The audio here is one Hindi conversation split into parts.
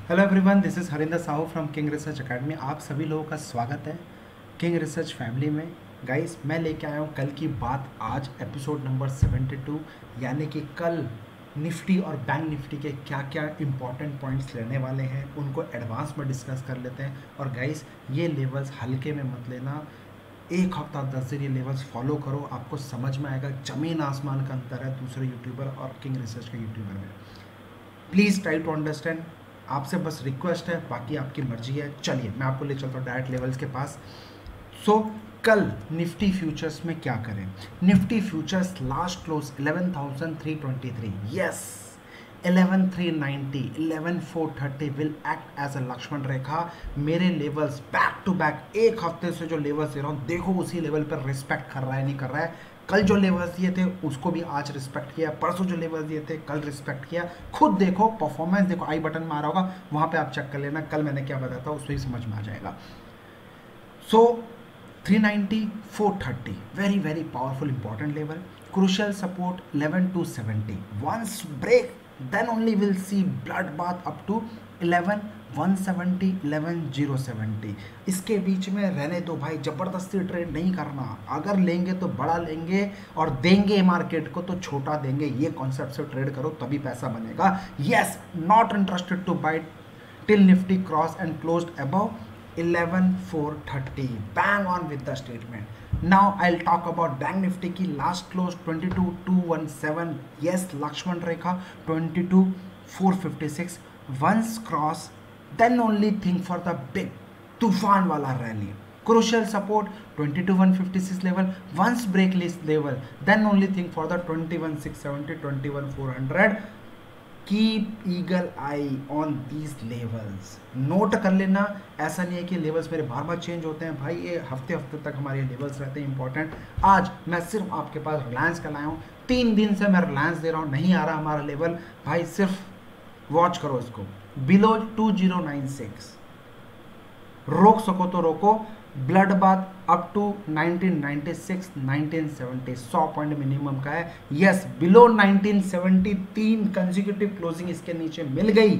Hello everyone, this is Harinder Sahu from king research academy. आप सभी लोगों का स्वागत है किंग रिसर्च फैमिली में। गाइस, मैं लेके आया हूँ कल की बात आज एपिसोड नंबर 72, यानी कि कल निफ्टी और बैंक निफ्टी के क्या क्या इंपॉर्टेंट पॉइंट्स लेने वाले हैं उनको एडवांस में डिस्कस कर लेते हैं। और गाइस, ये लेवल्स हल्के में मत लेना, एक हफ्ता 10 दिन ये लेवल्स फॉलो करो, आपको समझ में आएगा। ज़मीन आसमान का अंतर है दूसरे यूट्यूबर और किंग रिसर्च के यूट्यूबर में। Please try to understand. आपसे बस रिक्वेस्ट है, बाकी आपकी मर्जी है। चलिए मैं आपको ले चलता हूँ डायरेक्ट लेवल्स के पास। कल निफ्टी फ्यूचर्स में क्या करें। Nifty futures last close 11,323, yes 11,390, 11,430 will act as a Lakshman Rekha. मेरे लेवल्स बैक टू बैक एक हफ्ते से जो लेवल्स दे रहा हूँ, देखो उसी लेवल पर रिस्पेक्ट कर रहा है नहीं कर रहा है। कल जो लेवल्स दिए थे उसको भी आज रिस्पेक्ट किया, परसों जो लेवल्स दिए थे कल रिस्पेक्ट किया। खुद देखो, परफॉर्मेंस देखो, आई बटन में आ रहा होगा, वहाँ पे आप चेक कर लेना कल मैंने क्या बताया था, उससे ही समझ में आ जाएगा। 390, 430, very very powerful important level. Crucial support 11,270. Once break, then only we'll see bloodbath up to 11,170, 11,070. इसके बीच में रहने दो भाई, जबरदस्ती ट्रेड नहीं करना। अगर लेंगे तो बड़ा लेंगे और देंगे मार्केट को तो छोटा देंगे। ये कॉन्सेप्ट से ट्रेड करो तभी पैसा बनेगा। Yes, not interested to buy till Nifty cross and closed above 11,430. Bang on with the statement. Now I'll talk about Bank Nifty की last close 22,217. Yes, Lakshman Rekha 22,456. Once cross, then only think for the big तूफान वाला rally. Crucial support 22,156 level. Once break list level, then only think for the 21,670, 21,400. Keep eagle eye on these levels. Note कर लेना, ऐसा नहीं है कि लेवल्स मेरे बार बार चेंज होते हैं भाई, ये हफ्ते हफ्ते तक हमारे लेवल्स रहते हैं इंपॉर्टेंट। आज मैं सिर्फ आपके पास रिलायंस का लाया हूँ, 3 दिन से मैं रिलायंस दे रहा हूँ, नहीं आ रहा हमारा लेवल भाई, सिर्फ वॉच करो इसको। बिलो 2096 रोक सको तो रोको। Blood bath up to 1996, 1970 100 point minimum का है। यस, बिलो 1970 3 कंसेक्यूटिव क्लोजिंग इसके नीचे मिल गई,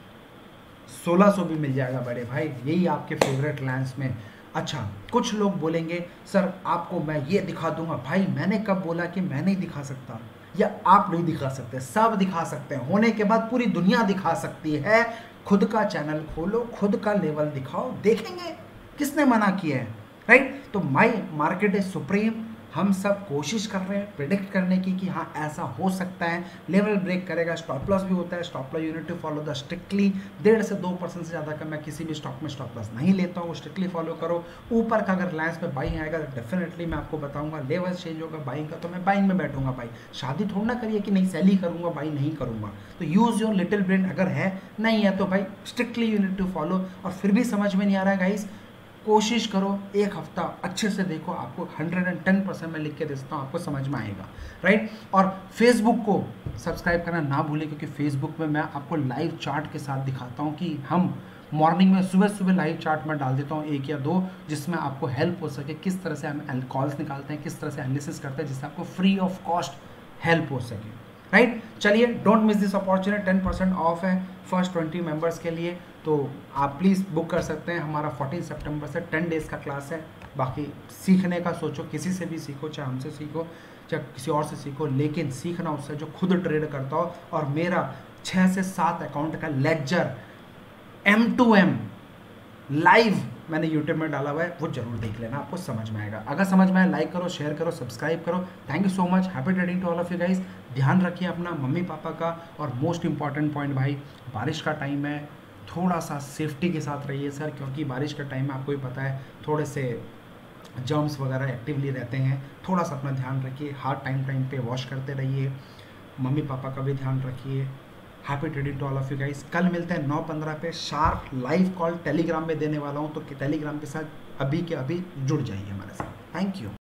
1600 भी मिल जाएगा बड़े भाई, यही आपके फेवरेट लाइन्स में। अच्छा, कुछ लोग बोलेंगे सर आपको मैं ये दिखा दूंगा। भाई मैंने कब बोला कि मैं नहीं दिखा सकता या आप नहीं दिखा सकते? सब दिखा सकते हैं, होने के बाद पूरी दुनिया दिखा सकती है। खुद का चैनल खोलो, खुद का लेवल दिखाओ, देखेंगे, किसने मना किया है, राइट? तो माई मार्केट इज सुप्रीम। हम सब कोशिश कर रहे हैं प्रिडिक्ट करने की कि हाँ ऐसा हो सकता है, लेवल ब्रेक करेगा। स्टॉप लॉस भी होता है, stop loss unit to follow the strictly 1.5 से 2% से ज़्यादा का मैं किसी भी स्टॉक में स्टॉप लॉस नहीं लेता हूँ, स्ट्रिक्टली फॉलो करो। ऊपर का अगर रिलायंस में बाइंग आएगा तो डेफिनेटली मैं आपको बताऊंगा। लेवल चेंज होगा बाइंग का तो मैं बाइंग में बैठूंगा। भाई शादी थोड़ा ना करिए कि नहीं सेल ही करूंगा, बाइंग नहीं करूंगा। तो यूज़ योर लिटिल ब्रेन, अगर है नहीं है तो भाई स्ट्रिक्टली यूनिट टू फॉलो। और फिर भी समझ में नहीं आ रहा है गाइस, कोशिश करो, एक हफ्ता अच्छे से देखो, आपको 110% में लिख के देता हूँ, आपको समझ में आएगा, राइट? और फेसबुक को सब्सक्राइब करना ना भूलें, क्योंकि फेसबुक में मैं आपको लाइव चार्ट के साथ दिखाता हूँ कि हम मॉर्निंग में सुबह सुबह लाइव चार्ट में डाल देता हूँ 1 या 2, जिसमें आपको हेल्प हो सके, किस तरह से हम कॉल्स निकालते हैं, किस तरह से एनालिसिस करते हैं, जिससे आपको फ्री ऑफ कॉस्ट हेल्प हो सके, राइट? चलिए, don't miss this opportunity. 10% off है फर्स्ट 20 मेंबर्स के लिए, तो आप प्लीज़ बुक कर सकते हैं। हमारा 14 सितंबर से 10 डेज़ का क्लास है। बाकी सीखने का सोचो, किसी से भी सीखो, चाहे हमसे सीखो चाहे किसी और से सीखो, लेकिन सीखना उससे जो खुद ट्रेड करता हो। और मेरा 6 से 7 अकाउंट का लेजर M2M लाइव मैंने यूट्यूब में डाला हुआ है, वो जरूर देख लेना, आपको समझ में आएगा। अगर समझ में आए लाइक करो, शेयर करो, सब्सक्राइब करो। Thank you so much, happy trading to all of you guys. ध्यान रखिए अपना, मम्मी पापा का। और मोस्ट इंपॉर्टेंट पॉइंट भाई, बारिश का टाइम है, थोड़ा सा सेफ्टी के साथ रहिए सर, क्योंकि बारिश का टाइम में आपको ही पता है थोड़े से जर्म्स वगैरह एक्टिवली रहते हैं। थोड़ा सा अपना ध्यान रखिए, हाथ टाइम पे वॉश करते रहिए, मम्मी पापा का भी ध्यान रखिए। Happy trading to all of you guys. कल मिलते हैं 9:15 पे शार्प लाइव कॉल टेलीग्राम में देने वाला हूँ, तो टेलीग्राम के साथ अभी के अभी जुड़ जाइए हमारे साथ। Thank you.